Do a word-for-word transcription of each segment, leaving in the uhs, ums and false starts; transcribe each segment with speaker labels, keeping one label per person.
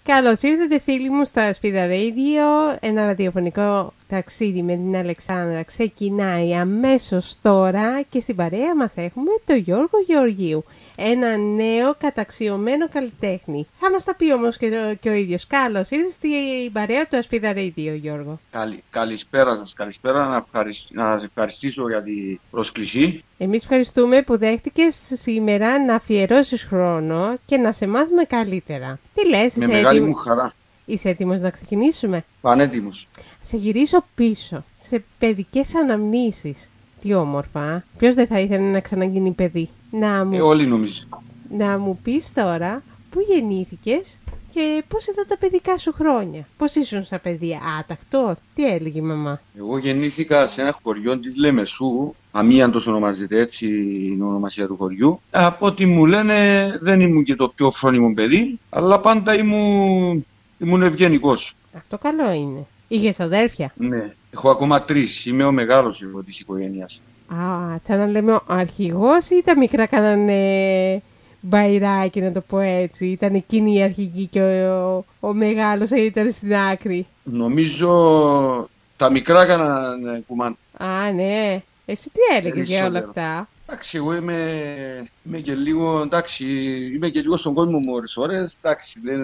Speaker 1: Καλώς ήρθατε φίλοι μου στο Ασπίδα Radio, ένα ραδιοφωνικό ταξίδι με την Αλεξάνδρα ξεκινάει αμέσως τώρα και στην παρέα μας έχουμε τον Γιώργο Γεωργίου, ένα νέο καταξιωμένο καλλιτέχνη. Θα μας τα πει όμως και, το, και ο ίδιος. Καλώς ήρθατε στην παρέα του Ασπίδα Radio, Γιώργο.
Speaker 2: Καλη, καλησπέρα σας, καλησπέρα, να, ευχαρισ... να σας ευχαριστήσω για την πρόσκληση.
Speaker 1: Εμείς ευχαριστούμε που δέχτηκες σήμερα να αφιερώσεις χρόνο και να σε μάθουμε καλύτερα. Τι λες,
Speaker 2: με
Speaker 1: είσαι
Speaker 2: μεγάλη
Speaker 1: έτοιμο...
Speaker 2: μου χαρά.
Speaker 1: Είσαι έτοιμος να ξεκινήσουμε?
Speaker 2: Πανέτοιμος.
Speaker 1: Σε γυρίσω πίσω, σε παιδικές αναμνήσεις. Τι όμορφα, ποιος δεν θα ήθελε να ξαναγίνει παιδί? Να μου...
Speaker 2: Ε, όλοι νομίζω.
Speaker 1: Να μου πεις τώρα, πού γεννήθηκες και πώς ήταν τα παιδικά σου χρόνια? Πώς ήσουν στα παιδιά, άτακτο? Τι έλεγε η μαμά?
Speaker 2: Εγώ γεννήθηκα σε ένα χωριό της Λεμεσού, Αμίαντος ονομάζεται, έτσι είναι η ονομασία του χωριού. Από ό,τι μου λένε δεν ήμουν και το πιο φρόνιμο παιδί, αλλά πάντα ήμουν, ήμουν ευγενικός.
Speaker 1: Αυτό καλό είναι. Είχες αδέρφια?
Speaker 2: Ναι, έχω ακόμα τρεις, είμαι ο μεγάλος εγώ της οικογένειας.
Speaker 1: Α, σαν να λέμε ο αρχηγός ή τα μικρά κάνανε μπαϊράκι, να το πω έτσι? Ήταν εκείνη η αρχηγή και ο, ο, ο μεγάλος ήταν στην άκρη?
Speaker 2: Νομίζω τα μικρά έκαναν κουμάν.
Speaker 1: Α, ναι. Εσύ τι έλεγες για όλα αυτά?
Speaker 2: Εντάξει, εγώ είμαι, είμαι και λίγο, εντάξει, είμαι και λίγο στον κόσμο μου ώρες ώρες, εντάξει, δεν,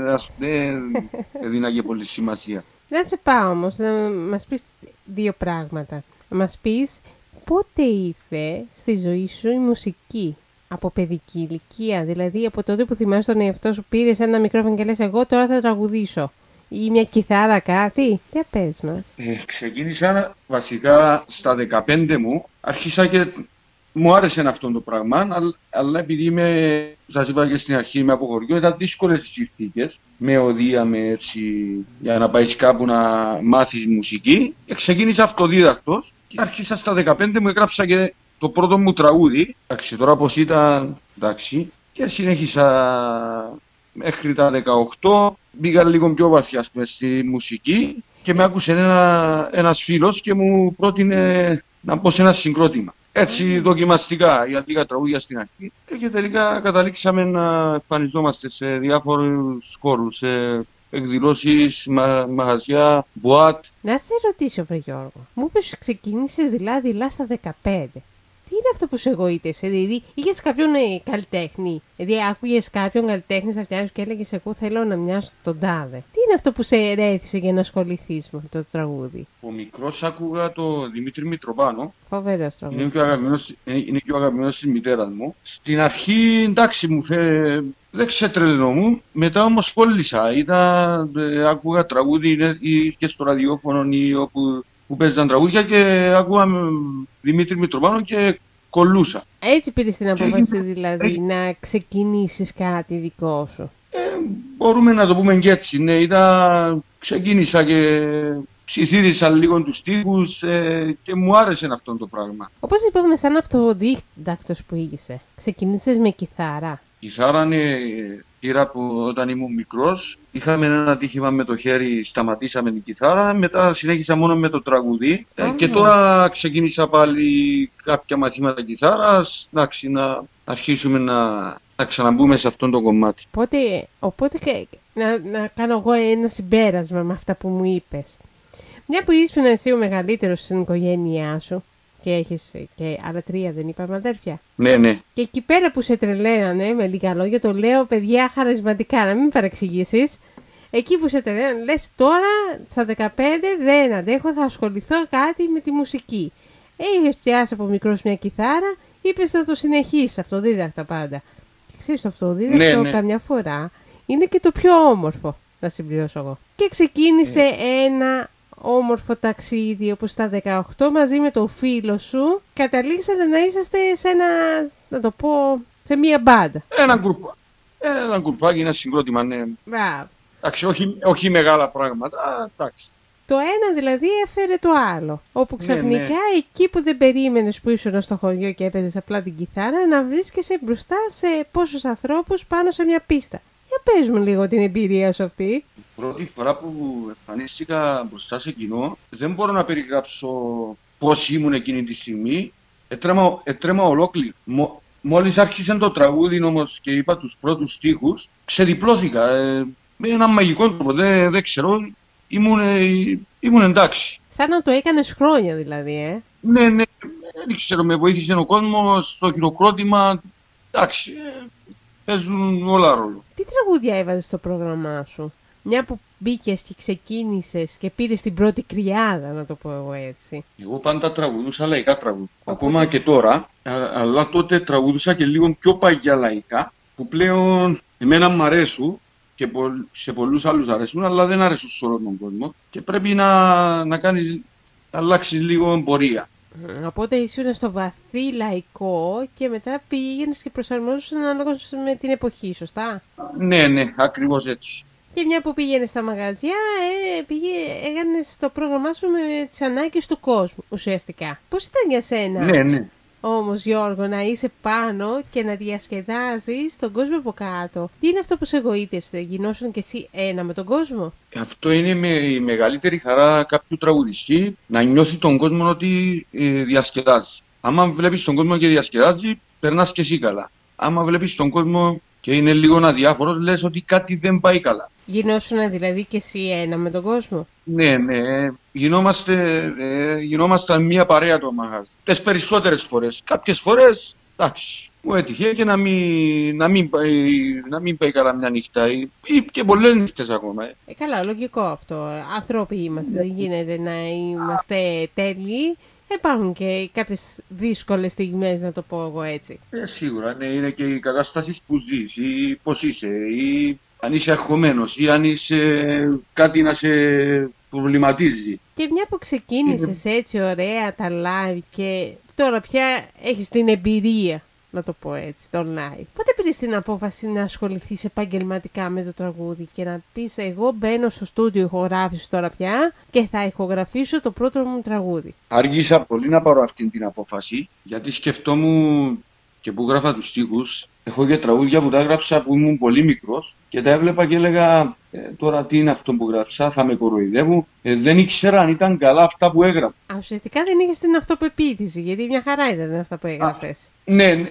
Speaker 2: δεν έδινα και πολύ σημασία.
Speaker 1: Να σε πάω όμως, να μας πεις δύο πράγματα. Να μας πεις πότε ήρθε στη ζωή σου η μουσική? Από παιδική ηλικία, δηλαδή από τότε που θυμάσαι τον εαυτό σου, πήρες ένα μικρόφωνο και λες εγώ τώρα θα τραγουδήσω? Ή μια κιθάρα, κάτι? Τι πες μας.
Speaker 2: Ε, ξεκίνησα βασικά στα δεκαπέντε μου, άρχισα και μου άρεσε αυτό το πράγμα, αλλά επειδή είμαι, σας είπα και στην αρχή, είμαι από χωριό, ήταν δύσκολες οι συνθήκες, με οδεία, με έτσι, για να πάει κάπου να μάθεις μουσική. Και ξεκίνησα αυτοδίδακτος και άρχισα στα δεκαπέντε μου, έγραψα και το πρώτο μου τραγούδι. Εντάξει, τώρα πως ήταν, εντάξει, και συνέχισα μέχρι τα δεκαοκτώ, μπήκα λίγο πιο βαθιά πούμε, στη μουσική και με άκουσε ένα, ένας φίλος και μου πρότεινε να μπω σε ένα συγκρότημα. Έτσι δοκιμαστικά για λίγα τραγούδια στην αρχή και τελικά καταλήξαμε να εμφανιζόμαστε σε διάφορους χώρους, σε εκδηλώσεις, μα, μαγαζιά, μποάτ.
Speaker 1: Να σε ρωτήσω, βρε Γιώργο, μου είπες ξεκίνησες δειλά-δειλά στα δεκαπέντε. Τι είναι αυτό που σε εγωίτευσε? Δηλαδή, είχες κάποιον ε, καλλιτέχνη? Δηλαδή, άκουγες κάποιον καλλιτέχνη στα αυτιά σου και έλεγες εγώ θέλω να μοιάσω τον τάδε. Τι είναι αυτό που σε ερέθησε για να ασχοληθείς με αυτό το τραγούδι?
Speaker 2: Ο μικρός άκουγα το Δημήτρη Μητροπάνο.
Speaker 1: Φοβερός τραγούδι.
Speaker 2: Είναι και ο αγαπημένος, είναι και ο αγαπημένος της μητέρας μου. Στην αρχή, εντάξει, μου φε... δεν ξετρελαινόμουν. Μετά όμως κόλλησα. Ήταν, ε, άκουγα τραγούδι ή και στο ραδιόφωνο ή όπου που παίζαν τραγούδια και άκουγα Δημήτρη Μητροπάνο και κολλούσα.
Speaker 1: Έτσι πήρες την απόφαση
Speaker 2: και...
Speaker 1: δηλαδή ε... να ξεκινήσεις κάτι δικό σου?
Speaker 2: Ε, μπορούμε να το πούμε και έτσι, ναι. Ήταν... Ξεκίνησα και ψιθύρισα λίγο τους στίχους ε, και μου άρεσε αυτό το πράγμα.
Speaker 1: Όπως είπαμε, σαν αυτοδίδακτος που είσαι, ξεκινήσες με κιθάρα?
Speaker 2: Κιθάρα είναι πήρα που όταν ήμουν μικρός, είχαμε ένα ατύχημα με το χέρι, σταματήσαμε την κιθάρα, μετά συνέχισα μόνο με το τραγουδί ε, και τώρα ξεκίνησα πάλι κάποια μαθήματα κιθάρας, εντάξει, να αρχίσουμε να, να ξαναμπούμε σε αυτό το κομμάτι.
Speaker 1: Οπότε, οπότε να, να κάνω εγώ ένα συμπέρασμα με αυτά που μου είπες. Μια που ήσουν εσύ ο μεγαλύτερος στην οικογένειά σου και έχεις και άλλα τρία, δεν είπαμε, αδέρφια?
Speaker 2: Ναι, ναι.
Speaker 1: Και εκεί πέρα που σε τρελαίνανε, με λίγα λόγια, το λέω παιδιά χαρισματικά, να μην παρεξηγήσεις. Εκεί που σε τρελαίνανε, λες τώρα στα δεκαπέντε δεν αντέχω, θα ασχοληθώ κάτι με τη μουσική. Ε, είχες πιάσει από μικρός μια κιθάρα, είπες να το συνεχίσεις αυτοδίδακτα πάντα. Και ξέρεις, το αυτοδίδακτο ναι, ναι. καμιά φορά είναι και το πιο όμορφο, να συμπληρώσω εγώ. Και ξεκίνησε ε. ένα όμορφο ταξίδι όπου στα δεκαοκτώ μαζί με τον φίλο σου καταλήξατε να είσαστε σε ένα, να το πω, σε μία μπάντα.
Speaker 2: Ένα γκρουπάκι, ένα γκρουπάκι, ένα συγκρότημα, ναι.
Speaker 1: Μπράβο.
Speaker 2: Εντάξει, όχι, όχι μεγάλα πράγματα, εντάξει.
Speaker 1: Το ένα δηλαδή έφερε το άλλο. Όπου ξαφνικά ναι, ναι. εκεί που δεν περίμενες που ήσουν στο χωριό και έπαιζες απλά την κιθάρα, να βρίσκεσαι μπροστά σε πόσους ανθρώπους πάνω σε μια πίστα. Για πες μου λίγο την εμπειρία σου αυτή.
Speaker 2: Πρώτη φορά που εμφανίστηκα μπροστά σε κοινό, δεν μπορώ να περιγράψω πώς ήμουν εκείνη τη στιγμή. Έτρεμα, έτρεμα ολόκληρο. Μόλις άρχισε το τραγούδι όμως και είπα τους πρώτους στίχους, ξεδιπλώθηκα. Ε, με έναν μαγικό τρόπο, δεν, δεν ξέρω, ήμουν, ήμουν εντάξει.
Speaker 1: Σαν να το έκανες χρόνια δηλαδή, ε.
Speaker 2: Ναι, ναι, δεν ξέρω, με βοήθησε ο κόσμος στο χειροκρότημα, εντάξει, ε, παίζουν όλα ρόλο.
Speaker 1: Τι τραγούδια έβαζες στο πρόγραμμά σου? Μια που μπήκες και ξεκίνησες και πήρες την πρώτη κρυάδα, να το πω εγώ έτσι.
Speaker 2: Εγώ πάντα τραγουδούσα λαϊκά τραγούδια. Οπότε... Ακόμα και τώρα, αλλά τότε τραγουδούσα και λίγο πιο παγιά λαϊκά, που πλέον εμένα μου αρέσουν και σε πολλούς άλλους αρέσουν, αλλά δεν αρέσουν σε όλο τον κόσμο και πρέπει να, να κάνεις, να αλλάξεις λίγο πορεία.
Speaker 1: Οπότε ήσουν στο βαθύ λαϊκό και μετά πήγαινες και προσαρμόζεσαι ανάλογα με την εποχή, σωστά?
Speaker 2: Ναι, ναι, ακριβώς έτσι.
Speaker 1: Και μια που πήγαινες στα μαγαζιά, ε, πήγε, έκανες το πρόγραμμά σου με τις ανάγκες του κόσμου, ουσιαστικά. Πώς ήταν για σένα,
Speaker 2: ναι, ναι.
Speaker 1: όμως, Γιώργο, να είσαι πάνω και να διασκεδάζεις τον κόσμο από κάτω? Τι είναι αυτό που σε εγωίτευσε, γινόσουν και εσύ ένα με τον κόσμο?
Speaker 2: Αυτό είναι με, η μεγαλύτερη χαρά κάποιου τραγουδιστή, να νιώθει τον κόσμο ότι ε, διασκεδάζει. Άμα βλέπεις τον κόσμο και διασκεδάζει, περνάς και εσύ καλά. Άμα βλέπεις τον κόσμο και είναι λίγο αδιάφορος, λες ότι κάτι δεν πάει καλά.
Speaker 1: Γινόσουν δηλαδή και εσύ ένα με τον κόσμο?
Speaker 2: Ναι, ναι. Γινόμαστε, ε, γινόμαστε μια παρέα το μαγάζι. Τις περισσότερες φορές. Κάποιες φορές, εντάξει, μου έτυχε και να μην, να μην, πάει, να μην πάει καλά μια νύχτα ή, ή και πολλές νύχτες ακόμα. Ε.
Speaker 1: Ε, καλά, λογικό αυτό. Άνθρωποι είμαστε, δεν γίνεται να είμαστε τέλειοι. Υπάρχουν και κάποιες δύσκολες στιγμές, να το πω εγώ έτσι.
Speaker 2: Ε, σίγουρα, ναι, είναι και οι κατάστασεις που ζεις ή πώς είσαι ή αν είσαι αγχωμένος ή αν είσαι κάτι να σε προβληματίζει.
Speaker 1: Και μια που ξεκίνησες έτσι ωραία τα live και τώρα πια έχεις την εμπειρία, να το πω έτσι, το live. Πότε πήρες την απόφαση να ασχοληθείς επαγγελματικά με το τραγούδι και να πεις εγώ μπαίνω στο στούντιο ηχογράφησης τώρα πια και θα ηχογραφήσω το πρώτο μου τραγούδι?
Speaker 2: Άργησα πολύ να πάρω αυτή την απόφαση, γιατί σκεφτόμουν και που γράφα τους στίχους. Έχω και τραγούδια που τα έγραψα που ήμουν πολύ μικρός και τα έβλεπα και έλεγα ε, τώρα τι είναι αυτό που γράψα, θα με κοροϊδεύουν. Ε, δεν ήξερα αν ήταν καλά αυτά που έγραφα.
Speaker 1: Α, ουσιαστικά δεν είχες την αυτοπεποίθηση, γιατί μια χαρά ήταν αυτά που έγραφες.
Speaker 2: Ναι, ε,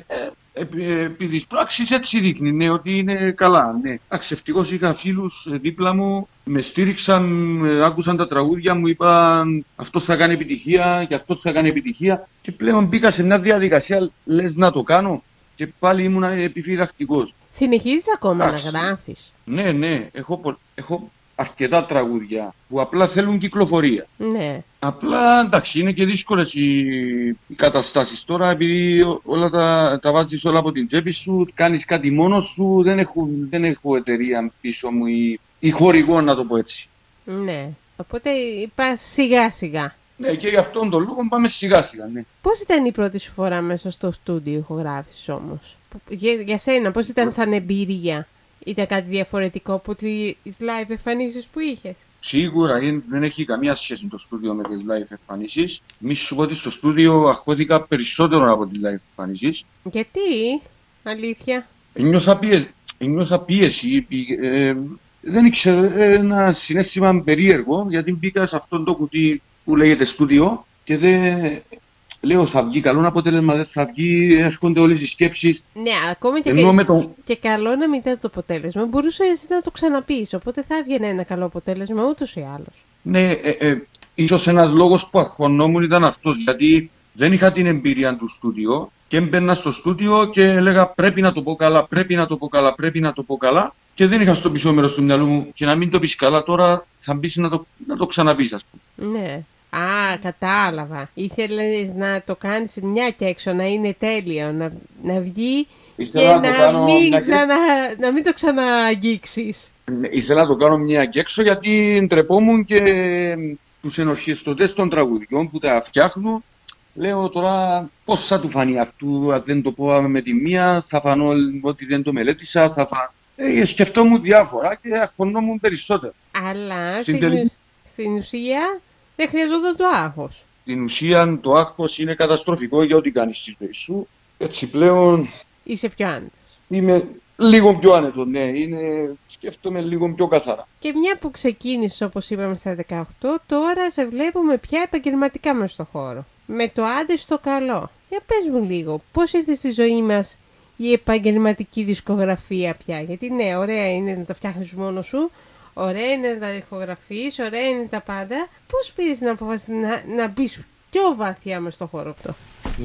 Speaker 2: ε, επί της πράξης έτσι δείχνει, ναι, ότι είναι καλά, ναι. Ευτυχώς είχα φίλους δίπλα μου, με στήριξαν, άκουσαν τα τραγούδια μου, είπαν αυτό θα κάνει επιτυχία και αυτό θα κάνει επιτυχία και πλέον μπήκα σε μια διαδικασία, λες να το κάνω και πάλι ήμουν επιφυλακτικός.
Speaker 1: Συνεχίζεις ακόμα Άξι. να γράφεις?
Speaker 2: Ναι, ναι, έχω, έχω αρκετά τραγούδια που απλά θέλουν κυκλοφορία.
Speaker 1: Ναι.
Speaker 2: Απλά εντάξει, είναι και δύσκολες οι, οι καταστάσεις τώρα, επειδή όλα τα, τα βάζεις όλα από την τσέπη σου, κάνεις κάτι μόνος σου, δεν έχω, δεν έχω εταιρεία πίσω μου ή, ή χορηγό, να το πω έτσι.
Speaker 1: Ναι, οπότε πας σιγά σιγά.
Speaker 2: Ναι, και γι' αυτόν τον λόγο πάμε σιγά σιγά, ναι.
Speaker 1: Πώς ήταν η πρώτη σου φορά μέσα στο στούντιο ηχογράφησης όμως? Για, για σένα, πώς ήταν σαν εμπειρία? Ήταν κάτι διαφορετικό από τις live εμφανίσεις που είχες?
Speaker 2: Σίγουρα δεν έχει καμία σχέση το στούντιο με τις live εμφανίσεις. Μη σου πω ότι στο στούντιο αγχώθηκα περισσότερο από τις live εμφανίσεις.
Speaker 1: Γιατί, αλήθεια?
Speaker 2: Νιώθα πίεση. Νιώθα πίεση ε, δεν ήξερα, ένα συναίσθημα περίεργο, γιατί μπήκα σε αυτό το κουτί που λέγεται στούντιο και δεν... Λέω θα βγει καλό αποτέλεσμα, δεν θα βγει, έρχονται όλες οι σκέψεις.
Speaker 1: Ναι, ακόμα και, και, το... και καλό να μην ήταν το αποτέλεσμα. Μπορούσε εσύ να το ξαναπείς, οπότε θα έβγαινε ένα καλό αποτέλεσμα ούτως ή άλλως.
Speaker 2: Ναι, ε, ε, ίσως ένας λόγος που αγχωνόμουν ήταν αυτός, γιατί δεν είχα την εμπειρία του στούντιο και έμπαινα στο στούντιο και έλεγα πρέπει να το πω καλά, πρέπει να το πω καλά, πρέπει να το πω καλά και δεν είχα στο πίσω μέρος του μυαλού μου και να μην το πεις καλά τώρα θα μπεις να το, να το ξαναπείς, ας πούμε.
Speaker 1: Ναι. Α, κατάλαβα. Ήθελες να το κάνεις μια και έξω, να είναι τέλειο, να, να βγει ήθελα και να, να, μην ξανα, να μην το ξαναγγίξεις.
Speaker 2: Ήθελα να το κάνω μια και έξω γιατί ντρεπόμουν και τους ενορχιστρωτές των τραγουδιών που τα φτιάχνουν. Λέω τώρα πώς θα του φανεί αυτού, αν δεν το πω με τη μία, θα φανώ ότι δεν το μελέτησα, θα φανώ. Ε, σκεφτόμουν διάφορα και αγχωνόμουν περισσότερο.
Speaker 1: Αλλά στην, στην, στην ουσία... δεν χρειαζόταν το άγχος.
Speaker 2: Στην ουσία το άγχος είναι καταστροφικό για ό,τι κάνεις στη ζωή σου. Έτσι πλέον...
Speaker 1: είσαι πιο άνετος.
Speaker 2: Είμαι λίγο πιο άνετος, ναι. Είναι... σκέφτομαι λίγο πιο καθαρά.
Speaker 1: Και μια που ξεκίνησες, όπως είπαμε, στα δεκαοκτώ, τώρα σε βλέπουμε πια επαγγελματικά μέσα στο χώρο. Με το άντε στο καλό. Για πες μου λίγο, πώς ήρθε στη ζωή μας η επαγγελματική δισκογραφία πια. Γιατί ναι, ωραία είναι να τα φτιάχνεις μόνος σου, ωραία είναι να τα ηχογραφείς, ωραία είναι τα πάντα. Πώς πήρες την απόφαση να, να μπεις πιο βαθιά μες στο χώρο αυτό?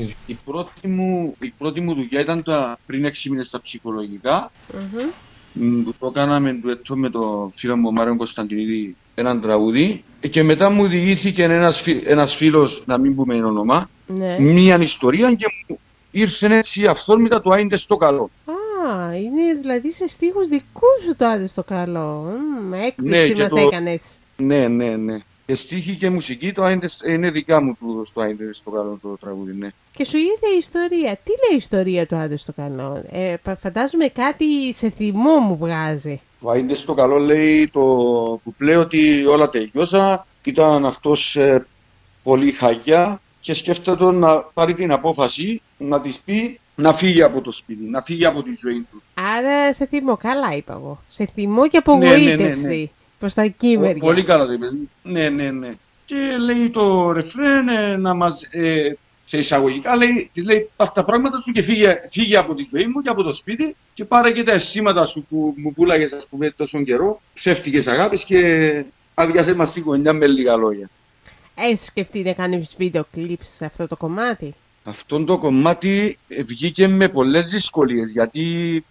Speaker 2: Η πρώτη μου, η πρώτη μου δουλειά ήταν τα, πριν έξι μήνες στα ψυχολογικά.
Speaker 1: Mm-hmm.
Speaker 2: Που το κάναμε ντουέτο με τον φίλο μου Μάριο Κωνσταντινίδη, έναν τραγούδι. Και μετά μου διηγήθηκε ένας, φι, ένας φίλος, να μην πούμε όνομα,
Speaker 1: ναι.
Speaker 2: Μία ιστορία και μου ήρθε έτσι αυθόρμητα το «Άιντε στο καλό».
Speaker 1: Α, είναι δηλαδή σε στίχους δικούς σου το «Άντε στο καλό». Μ, έκπληξη
Speaker 2: ναι,
Speaker 1: μας
Speaker 2: το...
Speaker 1: έκανες.
Speaker 2: Ναι, ναι, ναι. Και στίχη και μουσική το «Άιντε» είναι δικά μου του στο «Άιντε στο καλό» το τραγούδι, ναι.
Speaker 1: Και σου ήρθε η ιστορία. Τι λέει η ιστορία του «Άντε στο καλό»? Ε, φαντάζομαι κάτι σε θυμό μου βγάζει.
Speaker 2: Το «Άιντε στο καλό» λέει το που λέει ότι όλα τελειώσα. Ήταν αυτός ε, πολύ χαγιά και σκέφτεται να πάρει την απόφαση να της πει να φύγει από το σπίτι, να φύγει από τη ζωή του.
Speaker 1: Άρα σε θυμό, καλά είπα εγώ. Σε θυμό και απογοήτευση. Ναι, ναι, ναι, ναι. Προς τα εκεί μεριά.
Speaker 2: Πολύ καλά το είπε. Ναι, ναι, ναι. Και λέει το ρεφρέν ε, να μας, ε, σε εισαγωγικά λέει, λέει πάρ' τα πράγματα σου και φύγε, φύγε από τη ζωή μου και από το σπίτι και πάρε και τα αισθήματα σου που μου πουλάγες, ας πούμε, τόσο καιρό, ψεύτικες αγάπης και άδειασέ μας τη γωνιά με λίγα λόγια.
Speaker 1: Έχεις σκεφτεί να κάνεις βίντεο κλιπς σε αυτό το κομμάτι?
Speaker 2: Αυτό το κομμάτι βγήκε με πολλές δυσκολίες γιατί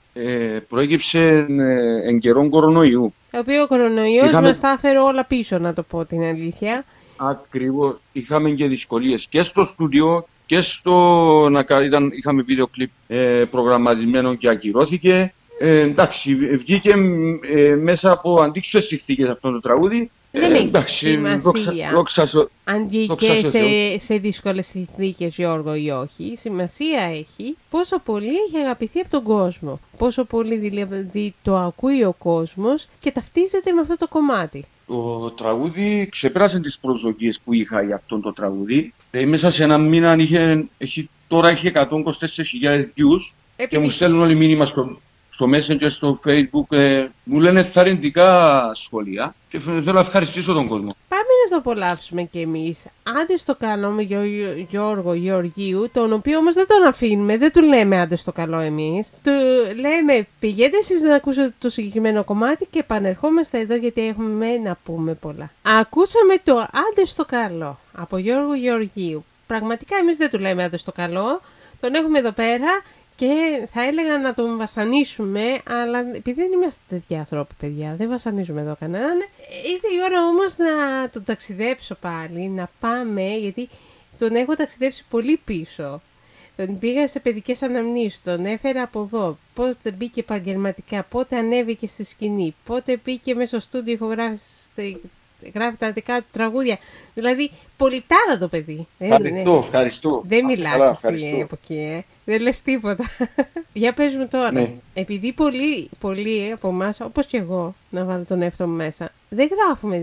Speaker 2: ε, προέκυψε ε, εν καιρόν κορονοϊού.
Speaker 1: Το οποίο ο κορονοϊός
Speaker 2: Είχαμε...
Speaker 1: μας τα έφερε όλα πίσω, να το πω την αλήθεια.
Speaker 2: Ακριβώς. Είχαμε και δυσκολίες και στο στούντιο και στο να ήταν, είχαμε βίντεο κλιπ ε, προγραμματισμένο και ακυρώθηκε. Ε, εντάξει, βγήκε ε, μέσα από αντίξωες συνθήκες αυτό το τραγούδι.
Speaker 1: Δεν
Speaker 2: ε,
Speaker 1: έχει
Speaker 2: εντάξει,
Speaker 1: σημασία
Speaker 2: δόξα, δόξα,
Speaker 1: αν βγήκε σε, σε δύσκολες συνθήκες, Γιώργο, ή όχι. Σημασία έχει πόσο πολύ έχει αγαπηθεί από τον κόσμο. Πόσο πολύ δηλαδή το ακούει ο κόσμος και ταυτίζεται με αυτό το κομμάτι.
Speaker 2: Το τραγούδι ξεπέρασε τις προσδοκίες που είχα για αυτό το τραγούδι. Ε, μέσα σε ένα μήνα είχε, έχει, τώρα έχει εκατόν είκοσι τέσσερις χιλιάδες views. Επειδή... και μου στέλνουν όλοι μήνυμα στο, στο Messenger, στο Facebook. Ε, μου λένε θαρρυντικά σχόλια και θέλω να ευχαριστήσω τον κόσμο.
Speaker 1: Πάμε να το απολαύσουμε κι εμείς. Άντε στο καλό με Γιώργο Γεωργίου, τον οποίο όμως δεν τον αφήνουμε, δεν του λέμε άντε στο καλό εμείς. Του λέμε πηγαίνετε εσείς να ακούσετε το συγκεκριμένο κομμάτι και επανερχόμαστε εδώ γιατί έχουμε να πούμε πολλά. Ακούσαμε το άντε στο καλό από Γιώργο Γεωργίου. Πραγματικά εμείς δεν του λέμε άντε στο καλό, τον έχουμε εδώ πέρα. Και θα έλεγα να τον βασανίσουμε, αλλά επειδή δεν είμαστε τέτοιοι άνθρωποι, παιδιά, δεν βασανίζουμε εδώ κανέναν. Ήρθε η ώρα όμως να τον ταξιδέψω πάλι, να πάμε, γιατί τον έχω ταξιδέψει πολύ πίσω. Τον πήγα σε παιδικές αναμνήσεις, τον έφερα από εδώ, πότε μπήκε επαγγελματικά, πότε ανέβηκε στη σκηνή, πότε μπήκε μέσα στο στούντιο, ηχογράφησε, γράφει τα δικά του τραγούδια. Δηλαδή, πολυτάρα το παιδί.
Speaker 2: Ευχαριστώ, ναι. ευχαριστώ.
Speaker 1: Δεν μιλάς εσύ από εκεί, ε. Δεν λες τίποτα. Για πες μου τώρα. Ναι. Επειδή πολλοί, πολλοί από εμάς, όπως και εγώ, να βάλω τον εαυτό μου μέσα, δεν γράφουμε.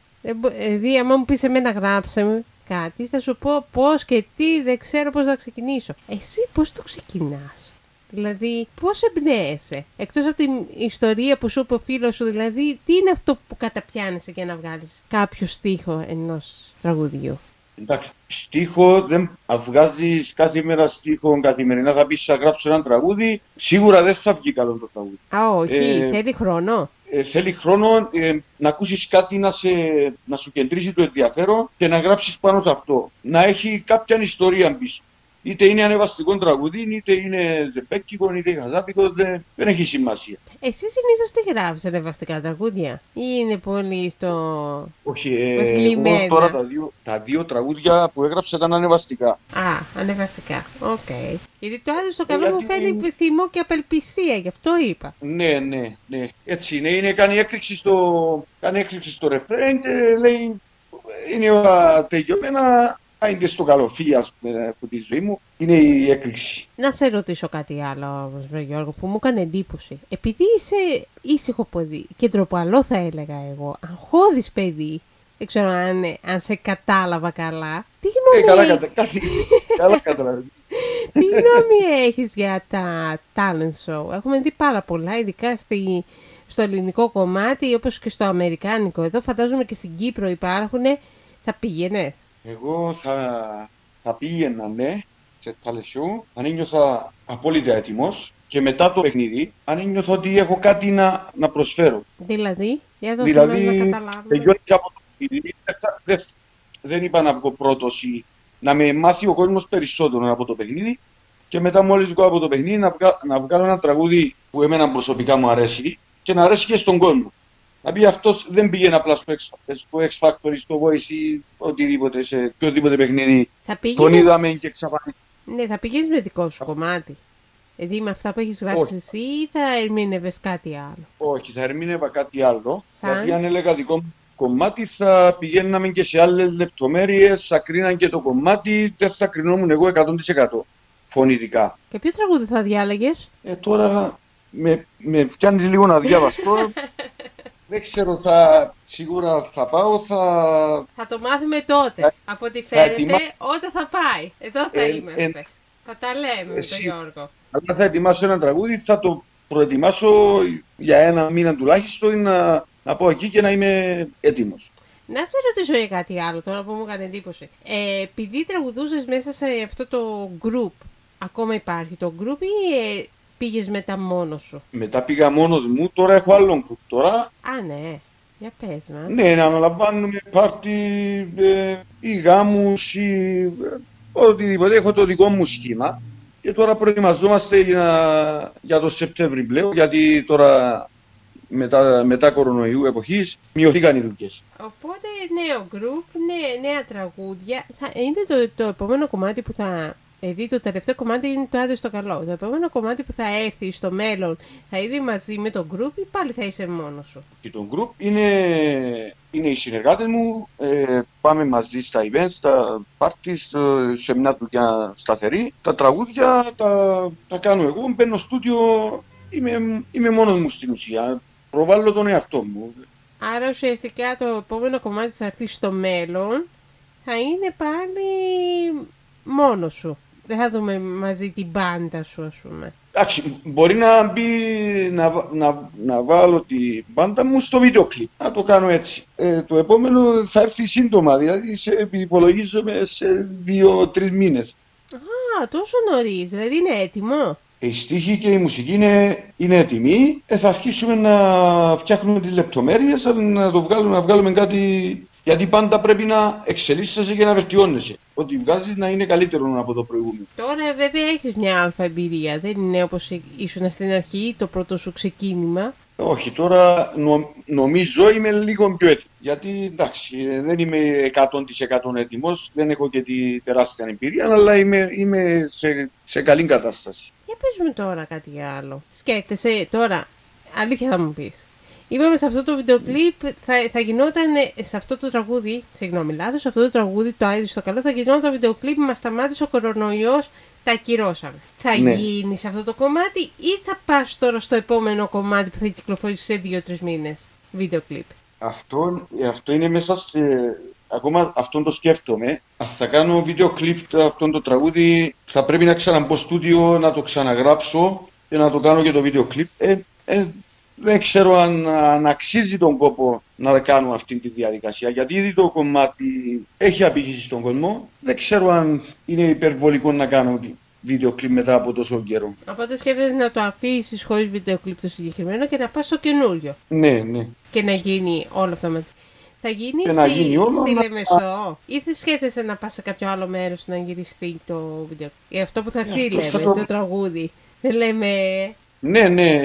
Speaker 1: Δηλαδή, άμα μου πεις εμένα γράψε μου κάτι, θα σου πω πώς και τι, δεν ξέρω πώς να ξεκινήσω. Εσύ πώς το ξεκινάς? Δηλαδή, πώς εμπνέεσαι? Εκτός από την ιστορία που σου είπε ο φίλος σου, δηλαδή, τι είναι αυτό που καταπιάνεσαι για να βγάλεις κάποιο στίχο ενός τραγουδιού?
Speaker 2: Εντάξει, στίχο, δεν βγάζεις κάθε μέρα στίχο καθημερινά, θα πεις θα γράψω ένα τραγούδι, σίγουρα δεν θα βγει καλό το τραγούδι.
Speaker 1: Α, όχι, ε, θέλει χρόνο.
Speaker 2: Ε, θέλει χρόνο ε, να ακούσεις κάτι να, σε, να σου κεντρήσει το ενδιαφέρον και να γράψεις πάνω σε αυτό. Να έχει κάποια ιστορία πίσω. Είτε είναι ανεβαστικό τραγούδι, είτε είναι ζεμπέκικο, είτε χαζάπικο, δεν, δεν έχει σημασία.
Speaker 1: Εσύ συνήθως τι γράφεις, ανεβαστικά τραγούδια, ή είναι πολύ στο...
Speaker 2: Όχι, ε, εγώ τώρα τα δύο, τα δύο τραγούδια που έγραψα ήταν ανεβαστικά.
Speaker 1: Α, ανεβαστικά, οκ. Okay. Γιατί το άλλο στο καλό ε, μου γιατί... φέρνει θυμό και απελπισία, γι' αυτό είπα.
Speaker 2: Ναι, ναι, ναι, έτσι είναι, είναι κάνει έκρηξη στο, κάνει έκρηξη στο ρεφρέν και λέει, είναι όλα τελειωμένα. Άιντε στο καλό, φύγει από τη ζωή μου, είναι η έκρηξη.
Speaker 1: Να σε ρωτήσω κάτι άλλο όμως, βρε Γιώργο, που μου έκανε εντύπωση. Επειδή είσαι ήσυχο παιδί και τροπαλό θα έλεγα εγώ, αγχώδης παιδί, δεν ξέρω αν, αν σε κατάλαβα καλά, τι γνώμη
Speaker 2: ε, καλά,
Speaker 1: έχεις...
Speaker 2: κατα... καλά κατάλαβα.
Speaker 1: Τι γνώμη έχεις για τα talent show? Έχουμε δει πάρα πολλά, ειδικά στη... στο ελληνικό κομμάτι, όπως και στο αμερικάνικο. Εδώ φαντάζομαι και στην Κύπρο υπάρχουν. Θα πήγαινες?
Speaker 2: Εγώ θα, θα πήγαινα, ναι. σε ταλεσιού, αν ένιωθα απόλυτα έτοιμος και μετά το παιχνίδι, αν ένιωθα ότι έχω κάτι να, να προσφέρω.
Speaker 1: Δηλαδή, για το
Speaker 2: δηλαδή,
Speaker 1: να καταλάβουμε.
Speaker 2: τελειώνει από το παιχνίδι, δεν, δεν είπα να βγω πρώτος ή να με μάθει ο κόσμος περισσότερο από το παιχνίδι και μετά μόλις βγω από το παιχνίδι να, βγα, να βγάλω ένα τραγούδι που εμένα προσωπικά μου αρέσει και να αρέσει και στον κόσμο. Να πει αυτός δεν πήγαινε απλά στο X, στο X Factor, στο Voice ή οτιδήποτε, σε οποιοδήποτε παιχνίδι.
Speaker 1: Θα πήγες...
Speaker 2: Τον είδαμε και εξαφανίστηκε.
Speaker 1: Ναι, θα πηγαίνεις με δικό σου κομμάτι. Δηλαδή με αυτά που έχεις γράψει όχι. Εσύ ή θα ερμήνευες κάτι άλλο?
Speaker 2: Όχι, θα ερμήνευα κάτι άλλο.
Speaker 1: Σαν...
Speaker 2: Γιατί αν έλεγα δικό μου κομμάτι θα πηγαίναμε και σε άλλες λεπτομέρειες, θα κρίναν και το κομμάτι, δεν θα κρινόμουν εγώ εκατό τοις εκατό φωνητικά.
Speaker 1: Και ποιο τραγούδι θα διάλεγες?
Speaker 2: Ε, τώρα με, με πιάνεις λίγο να διαβαστώ. Δεν ξέρω, θα, σίγουρα θα πάω, θα...
Speaker 1: Θα το μάθουμε τότε, θα... από ό,τι φαίνεται, ετοιμα... όταν θα πάει. Εδώ θα ε, είμαστε. Ε, θα τα λέμε με τον Γιώργο.
Speaker 2: Αλλά θα ετοιμάσω ένα τραγούδι, θα το προετοιμάσω για ένα μήνα τουλάχιστον, να, να πάω εκεί και να είμαι έτοιμος.
Speaker 1: Να σε ρωτήσω για κάτι άλλο τώρα που μου έκανε εντύπωση. Ε, επειδή τραγουδούσες μέσα σε αυτό το group, ακόμα υπάρχει το group ή... Ε, πήγες μετά μόνος σου?
Speaker 2: Μετά πήγα μόνος μου, τώρα έχω άλλον group τώρα.
Speaker 1: Α, ναι. Για πες μας.
Speaker 2: Ναι, να αναλαμβάνουμε πάρτι ε, ή γάμους ή ε, οτιδήποτε. Έχω το δικό μου σχήμα και τώρα προετοιμαζόμαστε για, για το Σεπτέμβρη πλέον, γιατί τώρα μετά, μετά κορονοϊού εποχής μειωθήκαν οι δουλειές.
Speaker 1: Οπότε νέο group, νέα, νέα τραγούδια. Θα, είναι το, το επόμενο κομμάτι που θα... Δηλαδή το τελευταίο κομμάτι είναι το Άδειο στο καλό. Το επόμενο κομμάτι που θα έρθει στο μέλλον θα είναι μαζί με τον group ή πάλι θα είσαι μόνος σου?
Speaker 2: Και το group είναι, είναι οι συνεργάτες μου. Ε, πάμε μαζί στα events, στα parties, σε μια δουλειά σταθερή. Τα τραγούδια τα, τα κάνω εγώ. Μπαίνω στο στούντιο, είμαι, είμαι μόνος μου στην ουσία. Προβάλλω τον εαυτό μου.
Speaker 1: Άρα ουσιαστικά το επόμενο κομμάτι που θα έρθει στο μέλλον θα είναι πάλι μόνος σου. Δεν θα δούμε μαζί την μπάντα σου, ας πούμε.
Speaker 2: Εντάξει, μπορεί να μπει να, να, να βάλω την μπάντα μου στο βίντεο κλιπ. Να το κάνω έτσι. Ε, το επόμενο θα έρθει σύντομα, δηλαδή σε, υπολογίζομαι σε δύο-τρεις μήνες.
Speaker 1: Α, τόσο νωρίς, δηλαδή είναι έτοιμο.
Speaker 2: Η στίχη και η μουσική είναι, είναι έτοιμη. Ε, θα αρχίσουμε να φτιάχνουμε τις λεπτομέρειες, να το βγάλουμε, να βγάλουμε κάτι. Γιατί πάντα πρέπει να εξελίσσεσαι και να βελτιώνεσαι. Ό,τι βγάζεις να είναι καλύτερο από το προηγούμενο.
Speaker 1: Τώρα βέβαια έχεις μια αλφα εμπειρία. Δεν είναι όπως ήσουν στην αρχή το πρώτο σου ξεκίνημα.
Speaker 2: Όχι, τώρα νο, νομίζω είμαι λίγο πιο έτοιμο. Γιατί εντάξει, δεν είμαι εκατό τοις εκατό έτοιμος, δεν έχω και τη τεράστια εμπειρία, αλλά είμαι, είμαι σε, σε καλή κατάσταση.
Speaker 1: Για πες μου τώρα κάτι άλλο. Σκέφτεσαι τώρα, αλήθεια θα μου πεις. Είπαμε σε αυτό το βίντεο κλιπ θα, θα γινόταν σε αυτό το τραγούδι, συγγνώμη λάθος, σε αυτό το τραγούδι το Άδειο στο καλό θα γινόταν το βίντεο κλιπ, μας σταμάτησε ο κορονοϊός, τα ακυρώσαμε. Θα ναι. γίνει σε αυτό το κομμάτι ή θα πας τώρα στο επόμενο κομμάτι που θα κυκλοφορήσει σε δύο τρεις μήνες βίντεο κλιπ?
Speaker 2: Αυτό, αυτό είναι μέσα σε... Ακόμα αυτόν το σκέφτομαι. Ας θα κάνω βίντεο κλιπ αυτόν το τραγούδι, θα πρέπει να ξαναμπω στούντιο, να το ξαναγράψω και να το κάνω και το βίντεο κλιπ. Ε, ε, Δεν ξέρω αν, αν αξίζει τον κόπο να κάνω αυτή τη διαδικασία, γιατί ήδη το κομμάτι έχει απήχηση στον κόσμο. Δεν ξέρω αν είναι υπερβολικό να κάνω βίντεο κλιπ μετά από τόσο καιρό.
Speaker 1: Οπότε σκέφτεσαι να το αφήσεις χωρίς βίντεο κλιπ το συγκεκριμένο και να πας στο καινούριο.
Speaker 2: Ναι, ναι.
Speaker 1: Και να γίνει όλο αυτό με... Θα γίνει
Speaker 2: και
Speaker 1: στη,
Speaker 2: γίνει όλο,
Speaker 1: στη
Speaker 2: να...
Speaker 1: Λεμεσό ή θα σκέφτεσαι να πας σε κάποιο άλλο μέρος να γυριστεί το βίντεο? Για αυτό που θα έρθει λέμε, το... το τραγούδι. Δεν λέμε...
Speaker 2: Ναι, ναι.